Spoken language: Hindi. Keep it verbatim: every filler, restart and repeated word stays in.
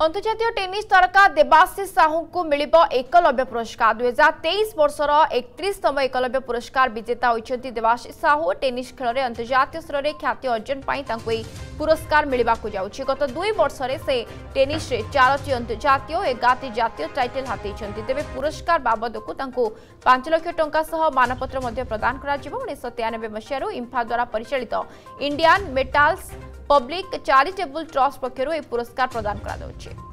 अंतर्जातीय टेनिस तारका देवाशीष साहू को मिलिबो एकलव्य पुरस्कार दुई हजार तेईस वर्षर एकतीसतम एकलव्य पुरस्कार विजेता होइछन्ति देवाशीष साहू। टेनिस खेल में अंतर्जातीय स्तर में ख्याति अर्जन पाई तांको एही पुरस्कार मिलिबाकु जाउछि। गत दुई वर्षरे से टेनिस रे चारोटी अंतर्जातीय और एगारटी जातीय टाइटल हातेइछन्ति। तेबे पुरस्कार बाबदकु तांको पांच लाख टंका सह मानपत्र मध्ये प्रदान करा जिवो। उन्नीस सौ तिरानबे मसीह इंफा द्वारा परिचालित Indian metals public charitable trust पक्षरु ए पुरस्कार प्रदान करा जाउछि।